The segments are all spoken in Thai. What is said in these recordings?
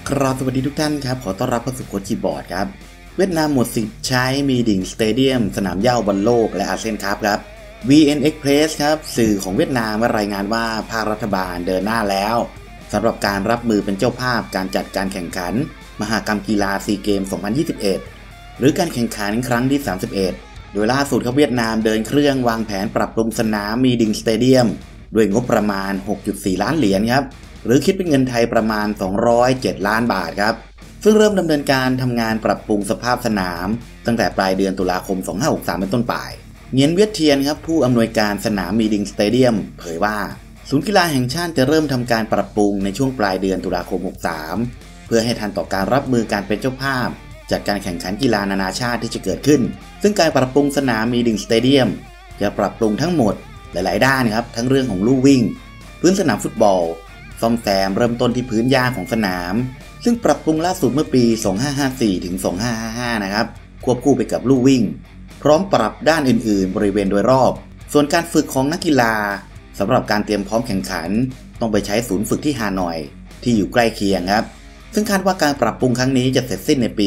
ครับสวัสดีทุกท่านครับขอต้อนรับเข้าสู่โค้ชคีย์บอร์ดครับเวียดนามหมดสิทธิ์ใช้มีดิ่งสเตเดียมสนามหญ้าบอลโลกและอาเซียนคัพครับ VN Express ครับสื่อของเวียดนามรายงานว่าภาครัฐบาลเดินหน้าแล้วสำหรับการรับมือเป็นเจ้าภาพการจัดการแข่งขันมหกรรมกีฬาซีเกม 2021 หรือการแข่งขันครั้งที่ 31 โดยล่าสุดครับเวียดนามเดินเครื่องวางแผนปรับปรุงสนามมีดิ่งสเตเดียมด้วยงบประมาณ 6.4 ล้านเหรียญครับหรือคิดเป็นเงินไทยประมาณ207ล้านบาทครับซึ่งเริ่มดำเนินการทำงานปรับปรุงสภาพสนามตั้งแต่ปลายเดือนตุลาคม 2563 เป็นต้นไปเงียนเวียดเทียนครับผู้อำนวยการสนามมีดิ่งสเตเดียมเผยว่าศูนย์กีฬาแห่งชาติจะเริ่มทำการปรับปรุงในช่วงปลายเดือนตุลาคม 63 เพื่อให้ทันต่อการรับมือการเป็นเจ้าภาพจัดการแข่งขันกีฬานานาชาติที่จะเกิดขึ้นซึ่งการปรับปรุงสนามมีดิ่งสเตเดียมจะปรับปรุงทั้งหมดหลายๆด้านครับทั้งเรื่องของลู่วิ่งพื้นสนามฟุตบอลซ่อมแซมเริ่มต้นที่พื้นหญ้าของสนามซึ่งปรับปรุงล่าสุดเมื่อปี 2554 ถึง 2555 นะครับควบคู่ไปกับลู่วิ่งพร้อมปรับด้านอื่นๆบริเวณโดยรอบส่วนการฝึกของนักกีฬาสำหรับการเตรียมพร้อมแข่งขันต้องไปใช้ศูนย์ฝึกที่ฮานอยที่อยู่ใกล้เคียงครับซึ่งคาดว่าการปรับปรุงครั้งนี้จะเสร็จสิ้นในปี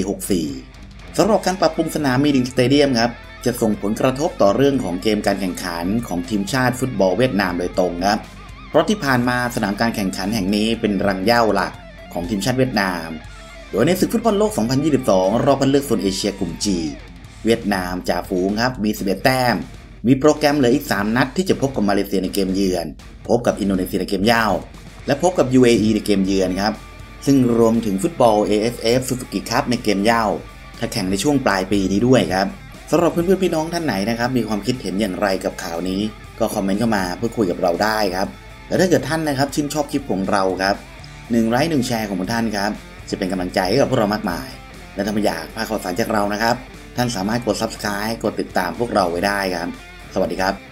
64 สำหรับการปรับปรุงสนามมีดิ่งสเตเดียมครับจะส่งผลกระทบต่อเรื่องของเกมการแข่งขันของทีมชาติฟุตบอลเวียดนามโดยตรงครับเพราะที่ผ่านมาสนามการแข่งขันแห่งนี้เป็นรังเหย้าหลักของทีมชาติเวียดนามโดยในศึกฟุตบอลโลก 2022 รอบคัดเลือกโซนเอเชียกลุ่ม G เวียดนามจ่าฝูงครับมี 11 แต้มมีโปรแกรมเหลืออีก 3 นัดที่จะพบกับมาเลเซียในเกมเยือนพบกับอินโดนีเซียในเกมเหย้าและพบกับ UAE ในเกมเยือนครับซึ่งรวมถึงฟุตบอล AFF Suzuki Cup ในเกมเหย้าถ้าแข่งในช่วงปลายปีนี้ด้วยครับสำหรับเพื่อนๆพี่น้องท่านไหนนะครับมีความคิดเห็นอย่างไรกับข่าวนี้ก็คอมเมนต์เข้ามาพูดคุยกับเราได้ครับและถ้าเกิดท่านนะครับชื่นชอบคลิปของเราครับ1 ไลค์ 1 แชร์ของท่านครับจะเป็นกำลังใจให้กับพวกเรามากมายและถ้าไม่อยากพลาดข่าวสารจากเรานะครับท่านสามารถกด Subscribe กดติดตามพวกเราไว้ได้ครับสวัสดีครับ